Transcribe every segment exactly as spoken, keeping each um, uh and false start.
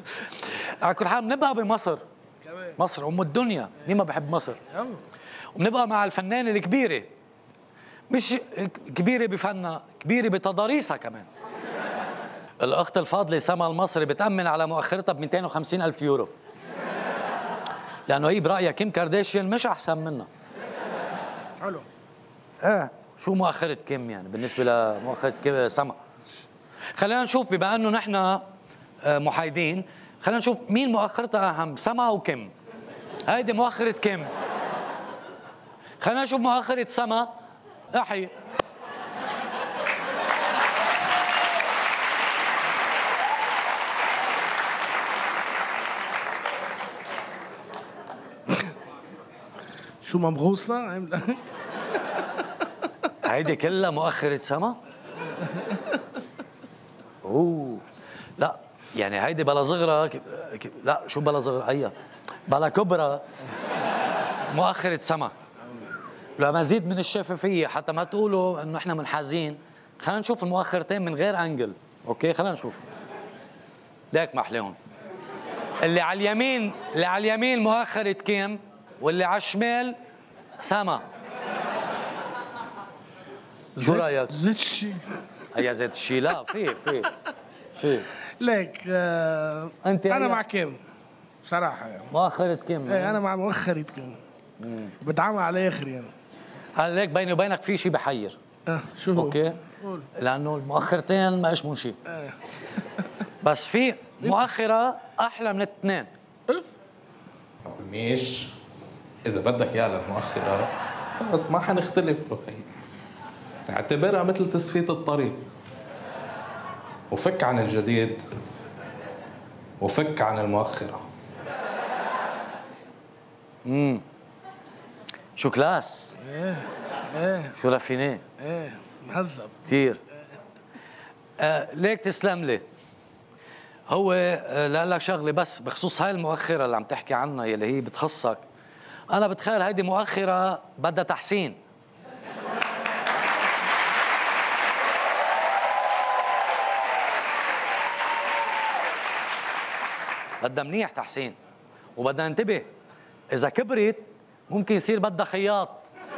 على كل حال بنبقى بمصر كمان مصر ام الدنيا، مين ما بحب مصر؟ يلا. وبنبقى مع الفنانه الكبيره، مش كبيره بفنها، كبيره بتضاريسها كمان. الاخت الفاضله سما المصري بتامن على مؤخرتها ب مئتين وخمسين ألف يورو، لانه هي برايها كيم كارداشيان مش احسن منها. حلو. ايه شو مؤخرة كيم يعني بالنسبة لمؤخرة كيم سما؟ خلينا نشوف، بما انه نحن محايدين، خلينا نشوف مين مؤخرتها اهم، سما او كيم؟ هيدي مؤخرة كيم. خلينا نشوف مؤخرة سما. احي. شو مبغوصة؟ هيدي كلها مؤخرة سما؟ اوه لا يعني هيدي بلا صغرى، لا شو بلا صغرى؟ ايوه بلا كبرى مؤخرة سما. لمزيد من الشفافية حتى ما تقولوا انه احنا منحازين، خلينا نشوف المؤخرتين من غير انجل، اوكي؟ خلينا نشوف. ليك محليهم. اللي على اليمين، اللي على اليمين مؤخرة كيم، واللي على الشمال سما. شو رايك؟ زيت الشي. يا زيت الشي. لا في في في ليك آه انت انا هي... مع كيم بصراحة يعني. مؤخرة كيم. ايه انا مع مؤخرة كيم. بدعمها على الاخر يعني. هلا ليك بيني وبينك في شيء بحير. اه شو هو؟ اوكي؟ قول. لانه المؤخرتين ما اشمون شيء. اه بس في مؤخرة احلى من الاثنين. الف ميش اذا بدك اياها للمؤخرة بس ما حنختلف له خي. اعتبرها مثل تصفية الطريق، وفك عن الجديد وفك عن المؤخرة. امم شو كلاس. ايه ايه شو رافينيه. ايه مهذب كثير. آه ليك تسلم لي. هو آه لا لك شغله بس بخصوص هاي المؤخرة اللي عم تحكي عنها يلي هي بتخصك، انا بتخيل هيدي مؤخرة بدها تحسين. بدها منيح تحسين، وبدنا ننتبه اذا كبرت ممكن يصير بدها خياط.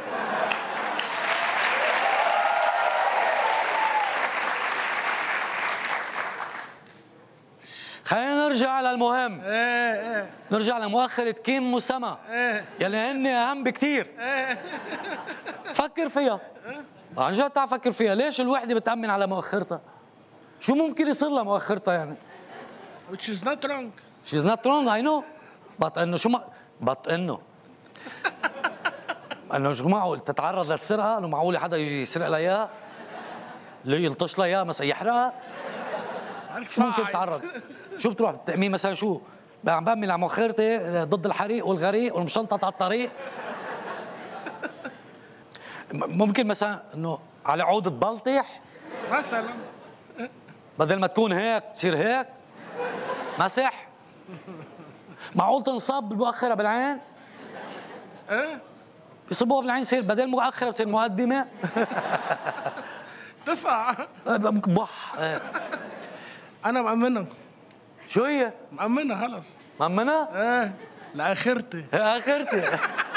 خلينا نرجع للمهم. ايه ايه نرجع لمؤخرة كيم وسما ايه يلي هن اهم بكثير. ايه فكر فيها عن جد، تعال فكر فيها. ليش الوحده بتأمن على مؤخرتها؟ شو ممكن يصير لها مؤخرتها يعني؟ which is not wrong. She's not wrong, I know. بط انه شو ما بط انه انه شو معقول تتعرض للسرقه؟ انه معقول حدا يجي يسرق لها اياها؟ اللي يلطش لها اياها مثلا يحرقها؟ شو ممكن تتعرض؟ شو بتروح التأمين مثلا؟ شو عم بأمن على مؤخرتي ضد الحريق والغريق والمشلطط على الطريق؟ ممكن مثلا انه على عودة بلطح مثلا، بدل ما تكون هيك تصير هيك مسح. معقول تنصاب بالمؤخرة بالعين؟ ايه يصبوها بالعين يصير بدل مؤخرة بتصير مقدمة. تفقع. بح. انا مأمنها. شو هي؟ مأمنها خلص. مأمنة؟ ايه لاخرتي. اخرتي.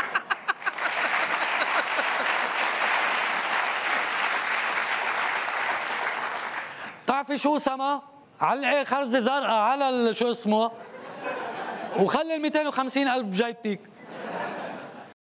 بتعرفي شو سما؟ علقي خرزة زرقاء على شو اسمه، وخلي ال مئتين وخمسين ألف بجيبتك.